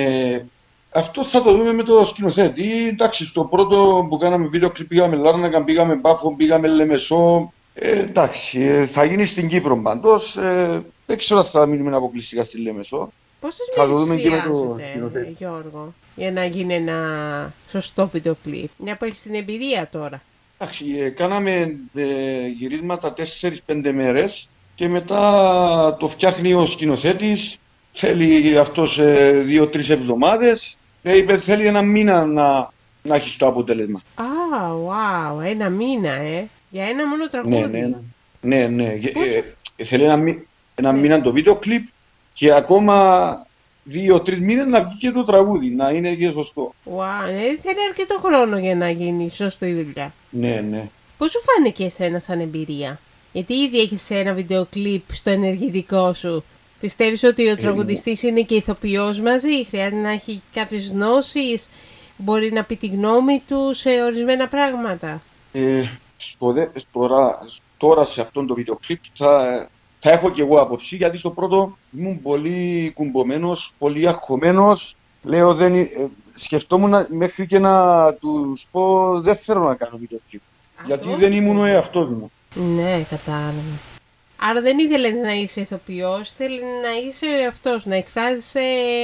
Speaker 2: Αυτό θα το δούμε με το σκηνοθέτη. Εντάξει, στο πρώτο που κάναμε βίντεο κλιπ πήγαμε Λάρνακα, πήγαμε Πάφο, πήγαμε Λεμεσό. Ε, εντάξει, θα γίνει στην Κύπρο πάντως. Ε, δεν ξέρω αν θα μείνουμε αποκλειστικά στη Λεμεσό.
Speaker 1: Πόσες μέρες χρειάζεται, Γιώργο, για να γίνει ένα σωστό βίντεο κλιπ? Μια που έχεις την εμπειρία τώρα.
Speaker 2: Εντάξει, ε, κάναμε ε, γυρίσματα τέσσερις πέντε μέρες και μετά το φτιάχνει ο σκηνοθέτης. Θέλει αυτός ε, δύο-τρεις εβδομάδες. Ε, είπε θέλει ένα μήνα να, να έχει το αποτέλεσμα.
Speaker 1: Α, ah, wow, ένα μήνα, ε. Για ένα μόνο τραγούδι.
Speaker 2: Ναι, ναι, ναι. ναι. Ε, ε, θέλει ένα, μη, ένα ναι. μήνα το βίντεο κλιπ και ακόμα δύο-τρεις μήνες να βγει και το τραγούδι, να είναι και σωστό.
Speaker 1: Wow, ναι, θέλει αρκετό χρόνο για να γίνει σωστή δουλειά.
Speaker 2: Ναι, ναι.
Speaker 1: Πώς σου φάνηκε εσένα σαν εμπειρία? Γιατί ήδη έχεις ένα βίντεο κλιπ στο ενεργητικό σου. Πιστεύεις ότι ο τραγουδιστής είναι και ηθοποιός μαζί, χρειάζεται να έχει κάποιες γνώσεις, μπορεί να πει τη γνώμη του σε ορισμένα πράγματα?
Speaker 2: Ε, στο δε, τώρα, τώρα σε αυτό το βίντεο κλιπ θα, θα έχω και εγώ άποψη, γιατί στο πρώτο ήμουν πολύ κουμπωμένος, πολύ αγχωμένος. Λέω, δεν, ε, σκεφτόμουν μέχρι και να τους πω δεν θέλω να κάνω βίντεο κλιπ. Γιατί δεν ήμουν ο εαυτός μου.
Speaker 1: Ναι, κατάλαβα. Άρα δεν ήθελε να είσαι ηθοποιός, θέλει να είσαι ο εαυτός, να εκφράζεσαι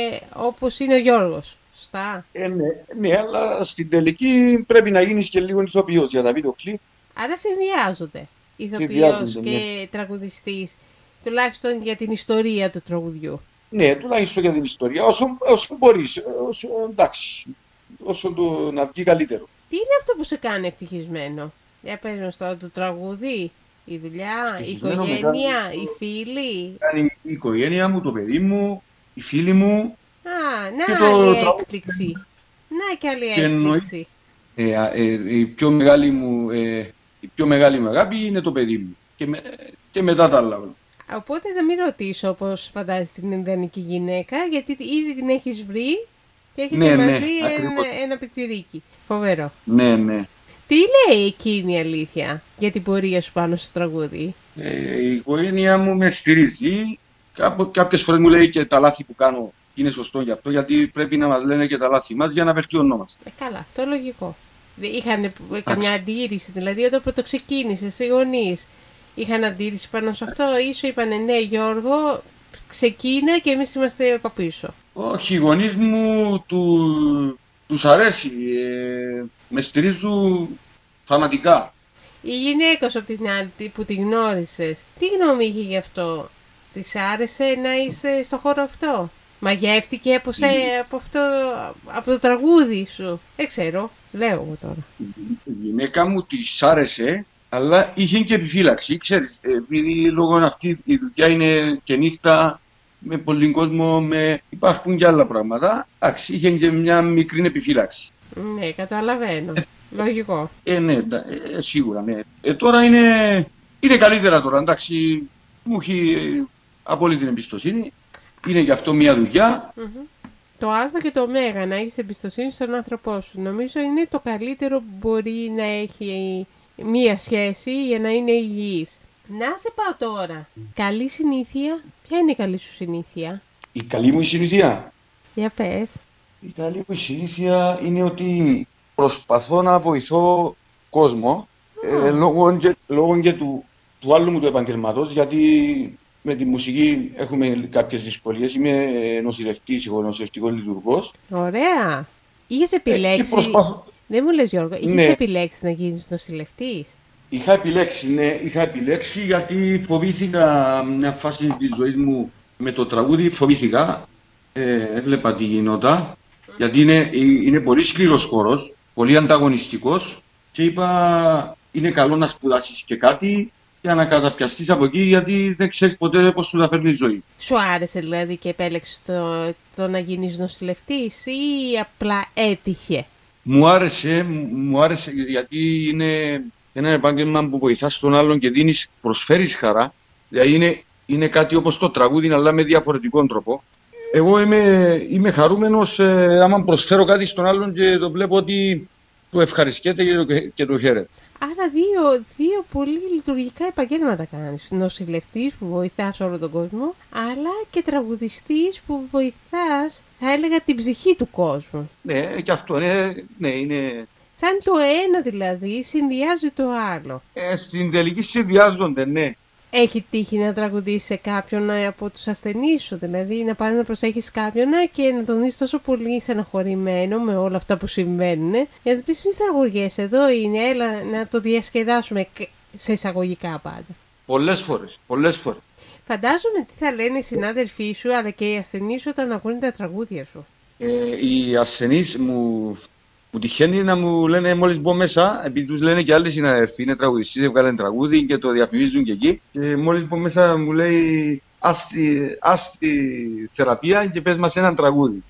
Speaker 1: όπως είναι ο Γιώργος. Σωστά.
Speaker 2: Ε, ναι, ναι, αλλά στην τελική πρέπει να γίνεις και λίγο ηθοποιός για τα βίντεο κλιπ.
Speaker 1: Άρα συνδυάζονται ηθοποιός και ναι. τραγουδιστής, τουλάχιστον για την ιστορία του τραγουδιού.
Speaker 2: Ναι, τουλάχιστον για την ιστορία, όσο, όσο μπορείς, όσο, εντάξει, όσο το, να βγει καλύτερο.
Speaker 1: Τι είναι αυτό που σε κάνει ευτυχισμένο? Για πες μας τώρα, το τραγούδι, η δουλειά, η οικογένεια, κάνει, οι φίλοι.
Speaker 2: Κάνει η οικογένεια μου, το παιδί μου, οι φίλοι μου.
Speaker 1: Α, να και άλλη το... έκπληξη. Να και άλλη και έκπληξη.
Speaker 2: Ε, ε, η, πιο μεγάλη μου, ε, η πιο μεγάλη μου αγάπη είναι το παιδί μου. Και, με, και μετά τα άλλα όλα.
Speaker 1: Οπότε θα μην ρωτήσω πώς φαντάζεσαι την ινδιανική γυναίκα, γιατί ήδη την έχεις βρει και έχετε
Speaker 2: ναι,
Speaker 1: μαζί
Speaker 2: ναι,
Speaker 1: ένα, ένα πιτσιρίκι. Φοβερό.
Speaker 2: Ναι, ναι.
Speaker 1: Τι λέει εκείνη η αλήθεια για την πορεία σου πάνω στο τραγούδι?
Speaker 2: Ε, η οικογένεια μου με στηρίζει. Κάποιες φορές μου λέει και τα λάθη που κάνω είναι σωστό γι' αυτό, γιατί πρέπει να μας λένε και τα λάθη μας για να βελτιωνόμαστε.
Speaker 1: Ε, καλά, αυτό λογικό. Είχαν καμιά αντίρρηση, δηλαδή όταν πρωτοξεκίνησες οι γονείς είχαν αντίρρηση πάνω σε αυτό ή σου είπανε ναι Γιώργο, ξεκίνα και εμείς είμαστε από πίσω?
Speaker 2: Όχι, οι γονείς μου του, τους αρέσει, ε, με στηρίζουν φανατικά.
Speaker 1: Η γυναίκα σου από την άλλη που τη γνώρισες, τι γνώμη είχε γι' αυτό? Της άρεσε να είσαι στο χώρο αυτό? Μαγεύτηκε από, σε, από, αυτό, από το τραγούδι σου? Δεν ξέρω, λέω εγώ τώρα.
Speaker 2: Η γυναίκα μου της άρεσε, αλλά είχε και επιφύλαξη. Ξέρεις, επειδή λόγω αυτή η δουλειά είναι και νύχτα, με πολύ κόσμο, με... υπάρχουν και άλλα πράγματα. Εντάξει, είχε και μια μικρή επιφύλαξη.
Speaker 1: Ναι, καταλαβαίνω. Ε, Λογικό.
Speaker 2: Ε, ναι, ε, σίγουρα, ναι. Ε, τώρα είναι, είναι καλύτερα τώρα, εντάξει, μου έχει απόλυτη εμπιστοσύνη. Είναι γι' αυτό μια δουλειά.
Speaker 1: Mm-hmm. Το α και το ω, να έχεις εμπιστοσύνη στον άνθρωπό σου, νομίζω είναι το καλύτερο που μπορεί να έχει μία σχέση για να είναι υγιής. Να σε πάω τώρα. Καλή συνήθεια. Ποια είναι η καλή σου συνήθεια?
Speaker 2: Η καλή μου συνήθεια.
Speaker 1: Για πες.
Speaker 2: Η καλή μου συνήθεια είναι ότι προσπαθώ να βοηθώ κόσμο oh. ε, λόγω, και, λόγω και του, του άλλου μου του επαγγελματός, γιατί με τη μουσική έχουμε κάποιες δυσκολίες. Είμαι νοσηλευτής, εγώ νοσηλευτικός λειτουργός.
Speaker 1: Ωραία. Είχες επιλέξει...
Speaker 2: Ε, προσπαθώ...
Speaker 1: Δεν μου λες Γιώργο, είχες
Speaker 2: ναι.
Speaker 1: επιλέξει να γίνεις νοσηλευτής?
Speaker 2: Είχα επιλέξει, ναι, είχα επιλέξει γιατί φοβήθηκα μια φάση της ζωής μου με το τραγούδι, φοβήθηκα, ε, έβλεπα τι γινόταν, γιατί είναι, είναι πολύ σκληρός χώρος, πολύ ανταγωνιστικός και είπα είναι καλό να σπουδάσεις και κάτι για να καταπιαστείς από εκεί, γιατί δεν ξέρεις ποτέ πώς σου θα φέρνει η ζωή. Σου
Speaker 1: άρεσε δηλαδή και επέλεξες το, το να γίνεις νοσηλευτής ή απλά έτυχε?
Speaker 2: Μου άρεσε, μου άρεσε γιατί είναι ένα επάγγελμα που βοηθάς τον άλλον και δίνεις, προσφέρεις χαρά. Δηλαδή είναι, είναι κάτι όπως το τραγούδι, αλλά με διαφορετικό τρόπο. Εγώ είμαι, είμαι χαρούμενος ε, άμα προσφέρω κάτι στον άλλον και το βλέπω ότι το ευχαριστιέται και το, και το χαίρεται.
Speaker 1: Άρα δύο, δύο πολύ λειτουργικά επαγγέλματα κάνεις. Νοσηλευτής που βοηθάς όλο τον κόσμο, αλλά και τραγουδιστής που βοηθάς, θα έλεγα, την ψυχή του κόσμου.
Speaker 2: Ναι, και αυτό ναι, ναι, είναι...
Speaker 1: Σαν το ένα δηλαδή συνδυάζει το άλλο.
Speaker 2: Ε, στην τελική συνδυάζονται, ναι.
Speaker 1: Έχει τύχει να τραγουδήσεις σε κάποιον από τους ασθενείς σου, δηλαδή να πάρει να προσέχεις κάποιον και να τον δεις τόσο πολύ στεναχωρημένο με όλα αυτά που συμβαίνουν, για να πεις μη στεναχωριέσαι, εδώ είναι, έλα να το διασκεδάσουμε σε εισαγωγικά πάντα.
Speaker 2: Πολλές φορές, πολλές φορές.
Speaker 1: Φαντάζομαι τι θα λένε οι συνάδελφοί σου αλλά και οι ασθενείς σου όταν ακούνε τα τραγούδια σου.
Speaker 2: Ε, οι ασθενείς μου... που τυχαίνει να μου λένε μόλις μπω μέσα, επειδή τους λένε και άλλοι συναδελφοί, είναι τραγουδιστές, έβγαλαν τραγούδι και το διαφημίζουν και εκεί. Και μόλις μπω μέσα μου λέει άστη, άστη θεραπεία και πες μας έναν τραγούδι.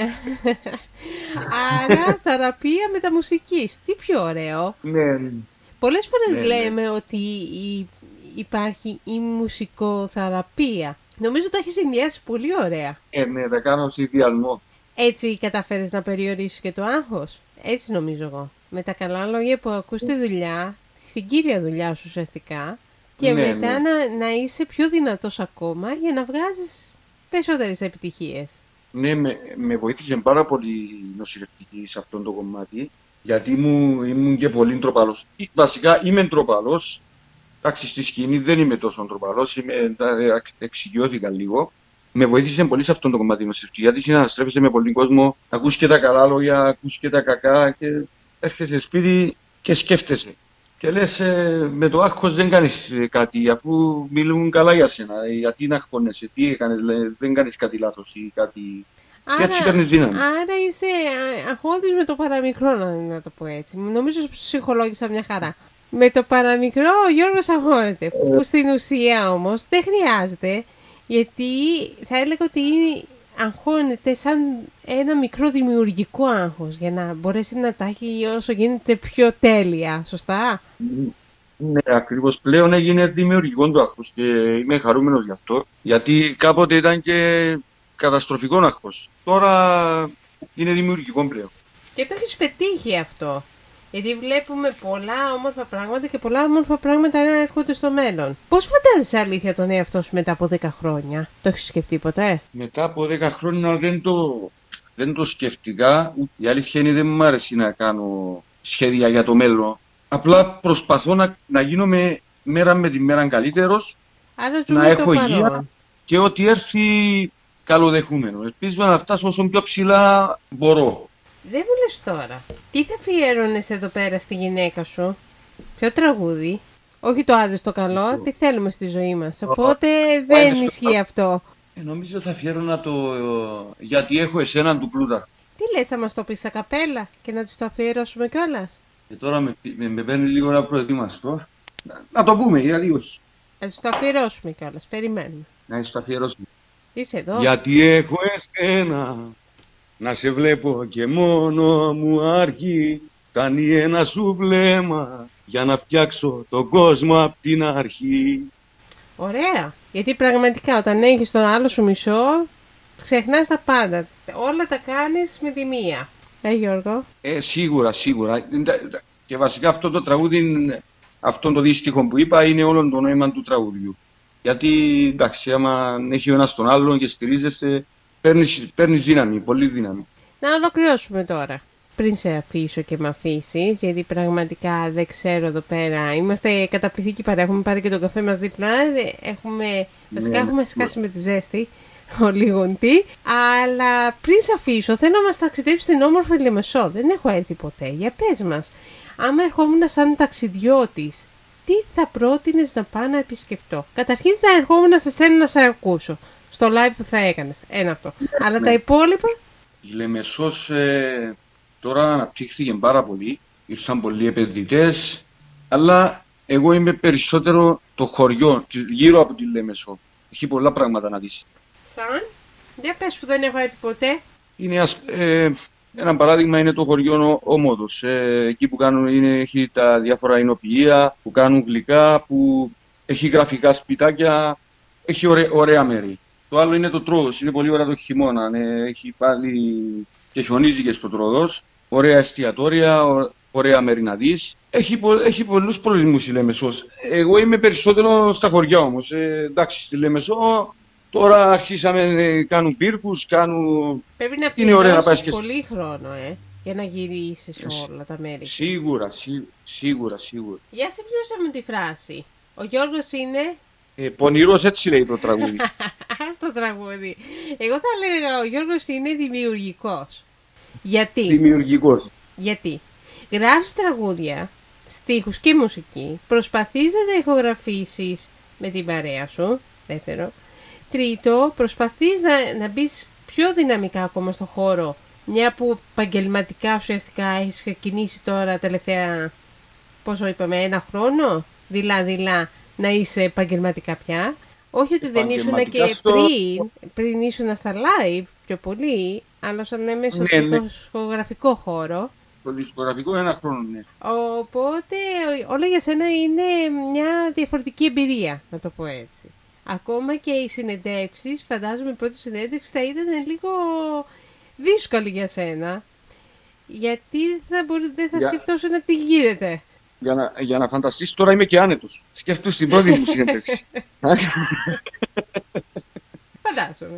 Speaker 1: Άρα θεραπεία μεταμουσικής, τι πιο ωραίο.
Speaker 2: Ναι.
Speaker 1: Πολλές φορές
Speaker 2: ναι,
Speaker 1: λέμε ναι. ότι η, υπάρχει η μουσικοθεραπεία. Νομίζω τα έχεις συνδυάσει πολύ ωραία.
Speaker 2: Ε, ναι, τα κάνω συνδυασμό.
Speaker 1: Έτσι καταφέρεις να περιορίσεις και το άγχος. Έτσι νομίζω εγώ. Με τα καλά λόγια που ακούς τη δουλειά, στην κύρια δουλειά σου ουσιαστικά, και
Speaker 2: ναι,
Speaker 1: μετά
Speaker 2: ναι.
Speaker 1: Να, να είσαι πιο δυνατός ακόμα για να βγάζεις περισσότερες επιτυχίες.
Speaker 2: Ναι, με, με βοήθησε πάρα πολύ η νοσηλευτική σε αυτό το κομμάτι, γιατί μου, ήμουν και πολύ ντροπαλός. Βασικά είμαι ντροπαλός. Εντάξει, στη σκηνή δεν είμαι τόσο ντροπαλός, είμαι, εξοικειώθηκα λίγο. Με βοήθησε πολύ σε αυτό το κομμάτι η νοσηλευτική, γιατί συναναστρέφεσαι με πολύ κόσμο, ακούς και τα καλά λόγια, ακούς και τα κακά, και έρχεσαι σπίτι και σκέφτεσαι. Και λες, ε, με το άγχος δεν κάνεις κάτι, αφού μιλούν καλά για σένα. Γιατί να αγχώνεσαι, τι έκανες, λέ, δεν κάνεις κάτι λάθος ή κάτι.
Speaker 1: Άρα,
Speaker 2: και έτσι παίρνεις δύναμη.
Speaker 1: Άρα είσαι αγχώδης με το παραμικρό, να, να το πω έτσι. Νομίζω ότι ψυχολόγησα μια χαρά. Με το παραμικρό ο Γιώργος αγχώνεται. Ε. Που στην ουσία όμως δεν χρειάζεται, γιατί θα έλεγα ότι αγχώνεται σαν ένα μικρό δημιουργικό άγχος, για να μπορέσει να τα έχει όσο γίνεται πιο τέλεια. Σωστά?
Speaker 2: Ναι, ακριβώς. Πλέον έγινε δημιουργικό το άγχος και είμαι χαρούμενος γι' αυτό, γιατί κάποτε ήταν και καταστροφικό άγχος. Τώρα είναι δημιουργικό πλέον.
Speaker 1: Και το έχεις πετύχει αυτό. Γιατί βλέπουμε πολλά όμορφα πράγματα και πολλά όμορφα πράγματα να έρχονται στο μέλλον. Πώς φαντάζεσαι αλήθεια τον εαυτό σου μετά από δέκα χρόνια? Το έχεις σκεφτεί ποτέ?
Speaker 2: Μετά από δέκα χρόνια δεν το, δεν το σκεφτικά. Η αλήθεια είναι δεν μου αρέσει να κάνω σχέδια για το μέλλον. Απλά προσπαθώ να, να γίνομαι μέρα με τη μέρα καλύτερος,
Speaker 1: Άρα
Speaker 2: να έχω
Speaker 1: παρόν.
Speaker 2: υγεία και ό,τι έρθει καλοδεχούμενο. Ελπίζω να φτάσω όσο πιο ψηλά μπορώ.
Speaker 1: Δεν μου λες τώρα, τι θα αφιέρωνες εδώ πέρα στη γυναίκα σου? Ποιο τραγούδι? Όχι το άδειο στο καλό, τι θέλουμε στη ζωή μας. Οπότε δεν ισχύει αυτό.
Speaker 2: Ε, νομίζω θα αφιέρωνα το «Γιατί έχω εσέναν» του Πλούταρχου.
Speaker 1: Τι λες, θα μας το πεις στα καπέλα και να τους το αφιερώσουμε κιόλας?
Speaker 2: Και τώρα με, με, με παίρνει λίγο να προετοιμαστώ. Να, να το πούμε, γιατί όχι.
Speaker 1: Θα τους το αφιερώσουμε κιόλας, περιμένουμε.
Speaker 2: Να το αφιερώσουμε.
Speaker 1: Είσαι εδώ.
Speaker 2: Γιατί έχω εσένα, να σε βλέπω και μόνο μου αρκεί. Κάνει ένα σου βλέμμα για να φτιάξω τον κόσμο απ' την αρχή.
Speaker 1: Ωραία. Γιατί πραγματικά όταν έχεις τον άλλο σου μισό, ξεχνάς τα πάντα. Όλα τα κάνεις με τη μία. Ε, Γιώργο.
Speaker 2: Ε, σίγουρα, σίγουρα. Και βασικά αυτό το τραγούδι, αυτό το δύστιχο που είπα, είναι όλο το νόημα του τραγουδιού. Γιατί, εντάξει, άμα έχει ο ένας τον άλλον και στηρίζεσαι, παίρνεις, παίρνεις δύναμη, πολύ δύναμη.
Speaker 1: Να ολοκληρώσουμε τώρα. Πριν σε αφήσω και με αφήσεις, γιατί πραγματικά δεν ξέρω εδώ πέρα. Είμαστε καταπληκτικοί παρέα. Έχουμε πάρει και τον καφέ μας δίπλα. Έχουμε, βασικά
Speaker 2: ναι,
Speaker 1: έχουμε σκάσει με τη ζέστη. Ο λίγοντι. Αλλά πριν σε αφήσω, θέλω να μας ταξιδέψει στην όμορφη Λεμεσό. Δεν έχω έρθει ποτέ. Για πες μας, άμα ερχόμουν σαν ταξιδιώτης, τι θα πρότεινες να πάω να επισκεφτώ? Καταρχήν θα ερχόμουν σε σένα να σε ακούσω στο live που θα έκανες. Ένα αυτό. Ναι, αλλά ναι. Τα υπόλοιπα.
Speaker 2: Η Λεμεσός ε, τώρα αναπτύχθηκε πάρα πολύ. Ήρθαν πολλοί επενδυτές. Αλλά εγώ είμαι περισσότερο το χωριό γύρω από τη Λεμεσό. Έχει πολλά πράγματα να δεις.
Speaker 1: Σαν, για πες που δεν έχω έρθει ποτέ.
Speaker 2: Είναι, ε, ένα παράδειγμα είναι το χωριό Ομόδος. Ε, εκεί που κάνουν, είναι, έχει τα διάφορα εινοποιεία, που κάνουν γλυκά, που έχει γραφικά σπιτάκια, έχει ωραία, ωραία μέρη. Το άλλο είναι το Τρόδος, είναι πολύ ωραία το χειμώνα. Ναι, έχει πάλι και χιονίζει και στο Τρόδος. Ωραία εστιατόρια, ωραία μέρη να δεις. Έχει, έχει πολλούς προορισμούς η Λεμεσός. Εγώ είμαι περισσότερο στα χωριά όμως. Ε, εντάξει, στη Λεμεσό. Τώρα αρχίσαμε να κάνουν πύρκους, κάνουν...
Speaker 1: Πρέπει να αφιερώσεις και... πολύ χρόνο, ε, για να γυρίσεις όλα τα μέρη.
Speaker 2: Σίγουρα, σί, σίγουρα, σίγουρα.
Speaker 1: Για συμπλήρωσα μου τη φράση. Ο Γιώργος είναι...
Speaker 2: Ε, πονηρός, έτσι λέει το τραγούδι.
Speaker 1: Ας το τραγούδι. Εγώ θα έλεγα ο Γιώργος είναι δημιουργικός. Γιατί?
Speaker 2: Δημιουργικός.
Speaker 1: Γιατί? Γράφεις τραγούδια, στίχους και μουσική, προσπαθείς να τα ηχογραφήσεις με την παρέα σου, δεύτερο. Τρίτο, προσπαθείς να, να μπεις πιο δυναμικά ακόμα στο χώρο, μια που επαγγελματικά ουσιαστικά έχεις ξεκινήσει τώρα τελευταία, πόσο είπαμε, ένα χρόνο, δειλά-δειλά να είσαι επαγγελματικά πια. Όχι ότι δεν ήσουν και στο... πριν, πριν ήσουν στα live πιο πολύ, αλλά σαν μέσα στο ναι, ναι. Δισκογραφικό χώρο.
Speaker 2: Το δισκογραφικό ένα χρόνο, ναι.
Speaker 1: Οπότε όλα για σένα είναι μια διαφορετική εμπειρία, να το πω έτσι. Ακόμα και οι συνεντεύξεις, φαντάζομαι η πρώτη συνέντευξη θα ήταν λίγο δύσκολη για σένα. Γιατί θα μπορείς, δεν θα για... σκεφτόσουν να τι γίνεται.
Speaker 2: Για να, για να φανταστείς, τώρα είμαι και άνετος. Σκέφτομαι στην πρώτη μου συνέντευξη.
Speaker 1: Φαντάζομαι.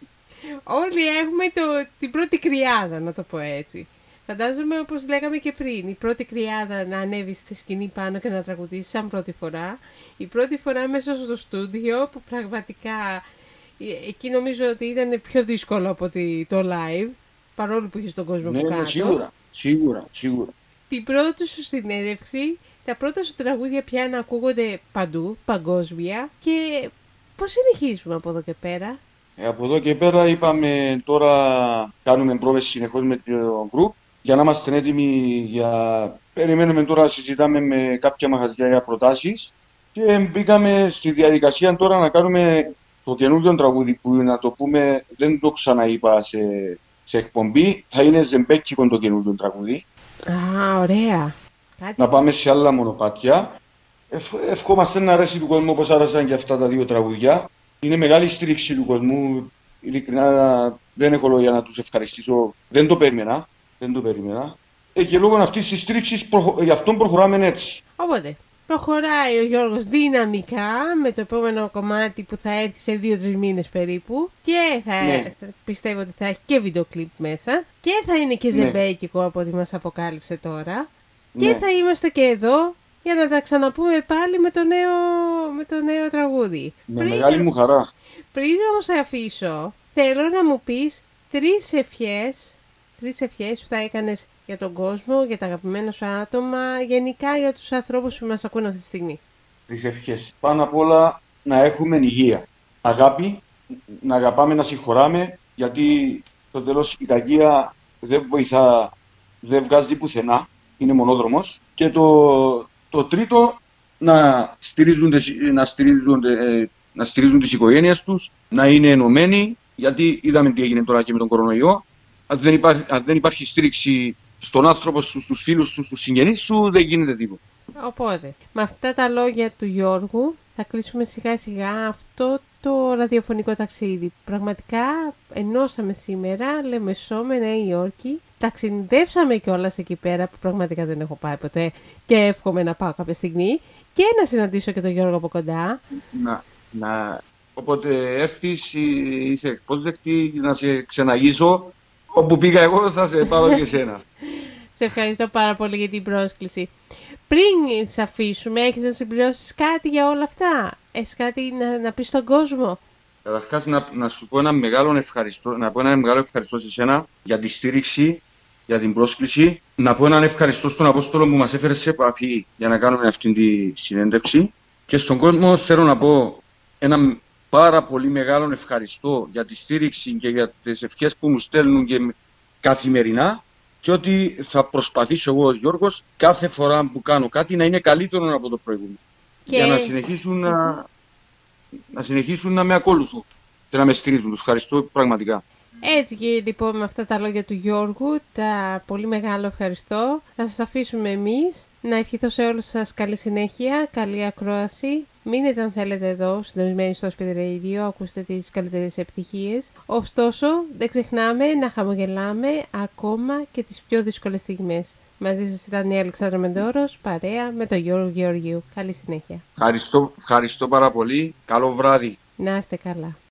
Speaker 1: Όλοι έχουμε το, την πρώτη κρυάδα, να το πω έτσι. Φαντάζομαι, όπως λέγαμε και πριν, η πρώτη κρυάδα να ανέβει στη σκηνή πάνω και να τραγουδήσει σαν πρώτη φορά. Η πρώτη φορά μέσα στο στούντιο, που πραγματικά εκεί νομίζω ότι ήταν πιο δύσκολο από το live, παρόλο που είχε τον κόσμο
Speaker 2: ναι,
Speaker 1: που κάτω.
Speaker 2: Ναι, σίγουρα, σίγουρα, σίγουρα.
Speaker 1: Την πρώτη σου συνέντευξη, τα πρώτα σου τραγούδια πια να ακούγονται παντού, παγκόσμια. Και πώς συνεχίζουμε από εδώ και πέρα?
Speaker 2: Ε, από εδώ και πέρα είπαμε τώρα κάνουμε πρόβες συνεχώς με το group για να είμαστε έτοιμοι για... Περιμένουμε τώρα, συζητάμε με κάποια μαγαζιά για προτάσεις και μπήκαμε στη διαδικασία τώρα να κάνουμε το καινούργιο τραγούδι που να το πούμε, δεν το ξαναείπα σε, σε εκπομπή, θα είναι ζεμπέκικο το καινούργιο τραγούδι.
Speaker 1: Α, ωραία.
Speaker 2: Να πάμε σε άλλα μονοπάτια. Ευ, ευχόμαστε να αρέσει του κόσμου όπως άρεσαν και αυτά τα δύο τραγουδιά. Είναι μεγάλη στήριξη του κόσμου. Ειλικρινά δεν έχω λόγια να τους ευχαριστήσω. Δεν το περίμενα. Δεν το περίμενα. Ε, και λόγω αυτής της στήριξης προχω... γι' αυτόν προχωράμε έτσι.
Speaker 1: Οπότε, προχωράει ο Γιώργος δυναμικά με το επόμενο κομμάτι που θα έρθει σε δύο τρεις μήνες περίπου. Και θα
Speaker 2: ναι.
Speaker 1: πιστεύω ότι θα έχει και βίντεο κλιπ μέσα. Και θα είναι και ζεμπέκικο, ναι, από ό,τι μας αποκάλυψε τώρα. Ναι. Και θα είμαστε και εδώ για να τα ξαναπούμε πάλι με το νέο, με το νέο τραγούδι.
Speaker 2: Με πριν, μεγάλη μου χαρά.
Speaker 1: Πριν όμως σε αφήσω, θέλω να μου πεις τρεις ευχές, τρεις ευχές που θα έκανες για τον κόσμο, για τα αγαπημένα σου άτομα, γενικά για τους ανθρώπους που μας ακούν αυτή τη στιγμή.
Speaker 2: Τρεις ευχές. Πάνω απ' όλα να έχουμε υγεία. Αγάπη, να αγαπάμε, να συγχωράμε, γιατί στο τέλος η κακία δεν βοηθά, δεν βγάζει πουθενά, είναι μονόδρομος. Και το, το τρίτο, να στηρίζουν, να, στηρίζουν, να στηρίζουν τις οικογένειες τους, να είναι ενωμένοι, γιατί είδαμε τι έγινε τώρα και με τον κορονοϊό. Αν δεν υπάρχει, αν δεν υπάρχει στήριξη στον άνθρωπο σου, στους φίλους σου, στους συγγενείς σου, δεν γίνεται τίποτα.
Speaker 1: Οπότε, με αυτά τα λόγια του Γιώργου, θα κλείσουμε σιγά σιγά αυτό το ραδιοφωνικό ταξίδι. Πραγματικά ενώσαμε σήμερα Λεμεσό με Νέα Υόρκη. Ταξιδέψαμε κιόλας εκεί πέρα που πραγματικά δεν έχω πάει ποτέ και εύχομαι να πάω κάποια στιγμή και να συναντήσω και τον Γιώργο από κοντά.
Speaker 2: Να, να, όποτε έρθεις είσαι ευπρόσδεκτη να σε ξεναγήσω. Όπου πήγα εγώ θα σε πάρω και εσένα.
Speaker 1: Σε ευχαριστώ πάρα πολύ για την πρόσκληση. Πριν σε αφήσουμε, έχεις να συμπληρώσεις κάτι για όλα αυτά? Έχεις κάτι να, να πεις στον κόσμο?
Speaker 2: Καταρχάς να, να σου πω ένα μεγάλο ευχαριστώ, να πω ένα μεγάλο ευχαριστώ σε εσένα για τη στήριξη, για την πρόσκληση. Να πω έναν ευχαριστώ στον Απόστολο που μας έφερε σε επαφή για να κάνουμε αυτή τη συνέντευξη. Και στον κόσμο θέλω να πω ένα πάρα πολύ μεγάλο ευχαριστώ για τη στήριξη και για τις ευχές που μου στέλνουν και καθημερινά. Και ότι θα προσπαθήσω εγώ, ο Γιώργος, κάθε φορά που κάνω κάτι να είναι καλύτερο από το προηγούμενο. Και... για να συνεχίσουν να, να συνεχίσουν να με ακολουθούν και να με στηρίζουν. Τους ευχαριστώ πραγματικά.
Speaker 1: Έτσι και λοιπόν με αυτά τα λόγια του Γιώργου, τα πολύ μεγάλο ευχαριστώ. Θα σας αφήσουμε εμείς. Να ευχηθώ σε όλους σας καλή συνέχεια, καλή ακρόαση. Μείνετε αν θέλετε εδώ, συντονισμένοι στο Speed Radio, ακούστε τις καλύτερες επιτυχίες. Ωστόσο, δεν ξεχνάμε να χαμογελάμε ακόμα και τις πιο δύσκολες στιγμές. Μαζί σας ήταν η Αλεξάνδρα Μεντόρος, παρέα με τον Γιώργο Γεωργίου. Καλή συνέχεια.
Speaker 2: Ευχαριστώ, ευχαριστώ πάρα πολύ. Καλό βράδυ.
Speaker 1: Να είστε καλά.